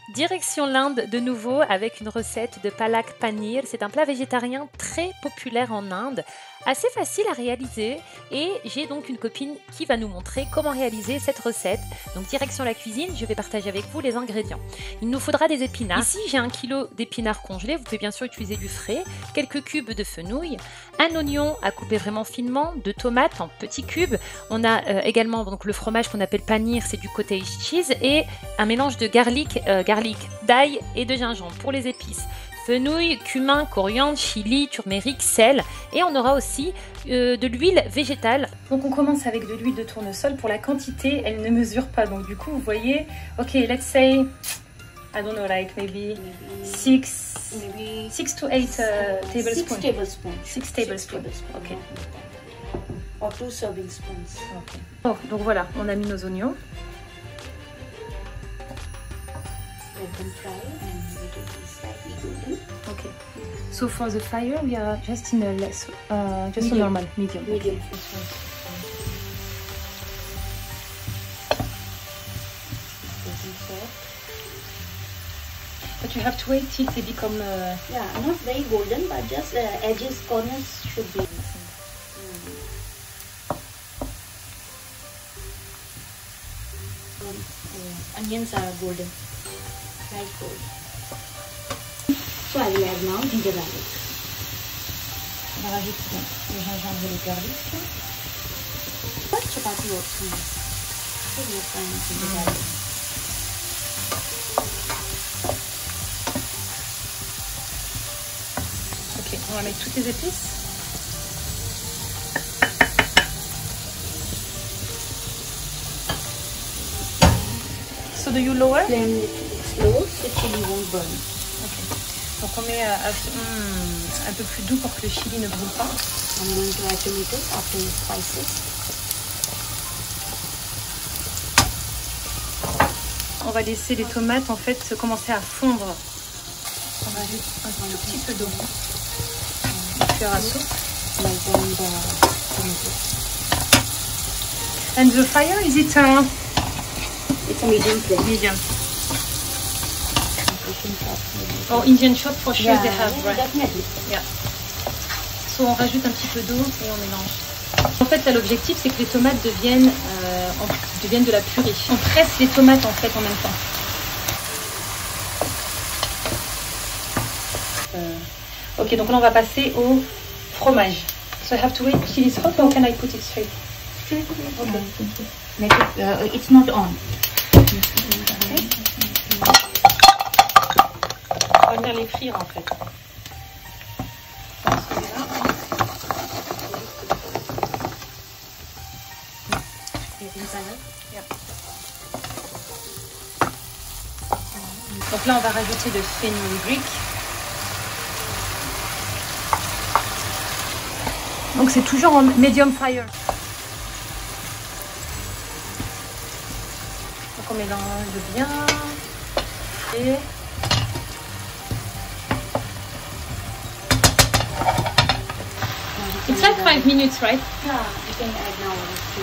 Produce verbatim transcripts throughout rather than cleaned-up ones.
Direction l'Inde de nouveau avec une recette de palak paneer. C'est un plat végétarien très populaire en Inde, assez facile à réaliser et j'ai donc une copine qui va nous montrer comment réaliser cette recette. Donc direction la cuisine, je vais partager avec vous les ingrédients. Il nous faudra des épinards. Ici j'ai un kilo d'épinards congelés, vous pouvez bien sûr utiliser du frais, quelques cubes de fenouil, un oignon à couper vraiment finement, deux tomates en petits cubes. On a euh, également donc le fromage qu'on appelle paneer, c'est du cottage cheese et un mélange de garlic, euh, garlic, d'ail et de gingembre pour les épices. Fenouil, cumin, coriandre, chili, turmeric, sel et on aura aussi euh, de l'huile végétale. Donc on commence avec de l'huile de tournesol. Pour la quantité, elle ne mesure pas. Donc du coup, vous voyez, ok, let's say, I don't know, like maybe, maybe six, maybe six to eight uh, tablespoons. Six tablespoons. Six tablespoons. Okay. Or two serving spoons. Okay. Oh, donc voilà, on a mis nos oignons. Let them fry and it will be slightly golden. Okay. So for the fire, we are just in a less, uh, just medium. a normal medium. Medium. But you have to wait till they become. Uh... Yeah, not very golden, but just uh, edges, corners should be. Mm. Uh, onions are golden. Light gold. So I will add now ginger garlic. On va rajouter le gingembre et le garlic. Chapati also. So we are frying ginger garlic. Ok, on va mettre toutes les épices. So do you lower? Flame slow, so chili won't burn. Okay. Donc on met à, à, mm, un peu plus doux pour que le chili ne brûle pas. I'm going to add tomatoes after the spices. On va laisser les tomates en fait commencer à fondre. On rajoute un tout petit peu d'eau. Cuillère à soupe. And the fire, is it uh, it's a medium flame. Medium. Oh, Indian shop for sure yeah, they have, yeah, right? Definitely. Yeah. So on rajoute un petit peu d'eau et on mélange. En fait, là, l'objectif, c'est que les tomates deviennent, euh, en, deviennent de la purée. On presse les tomates en fait en même temps. Euh, ok, donc là, on va passer au fromage. So I have to wait till it's hot or can I put it straight? Straight. Okay. Make it, uh, it's not on. Okay. On va venir les frire en fait. Yeah. Donc là, on va rajouter le fenugreek. Donc c'est toujours en medium fire. Donc on mélange bien. Et it's like five minutes, right? Yeah, you can add now.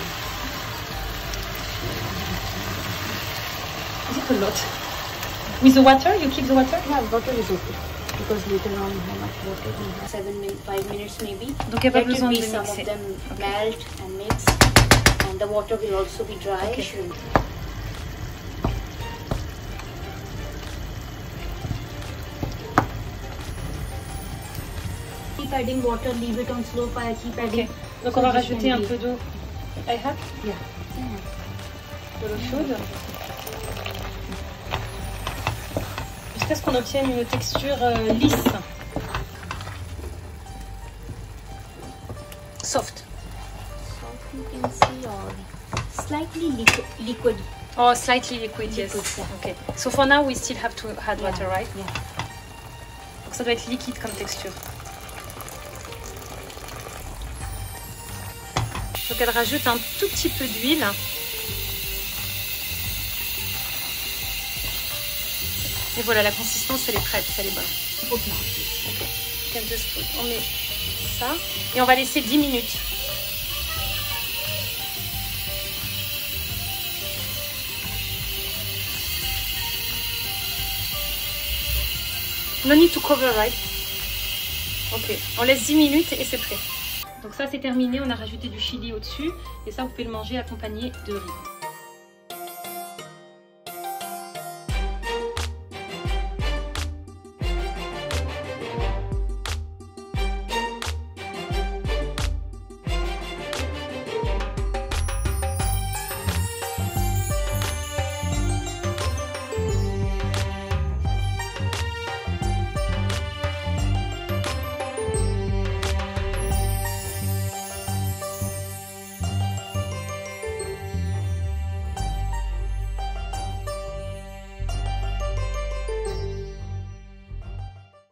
Is it a lot? With the water, you keep the water? Yeah, water is okay. Because later on, how much water we have? Seven minutes, five minutes maybe. Donc il n'y a pas Let besoin it de be some mixer. of them Okay. melt and mix, and the water will also be dry. Okay. Keep adding water, leave it on slow fire, keep adding. Okay. Donc So on va this rajouter can un be- peu d'eau. I have Yeah. de l'eau chaude. Jusqu'à ce qu'on obtienne une texture euh, lisse. Soft. So you can see or slightly liquid. liquid. Oh, slightly liquid, yes. Liquid, yeah. Okay. So for now, we still have to add Yeah, water, right? Yeah. Donc ça doit être liquide comme texture. Donc elle rajoute un tout petit peu d'huile. Et voilà, la consistance, elle est prête, elle est bonne. Okay. Okay. On met ça et on va laisser dix minutes. No need to cover, right? Ok, on laisse dix minutes et c'est prêt. Donc ça c'est terminé, on a rajouté du chili au-dessus et ça vous pouvez le manger accompagné de riz.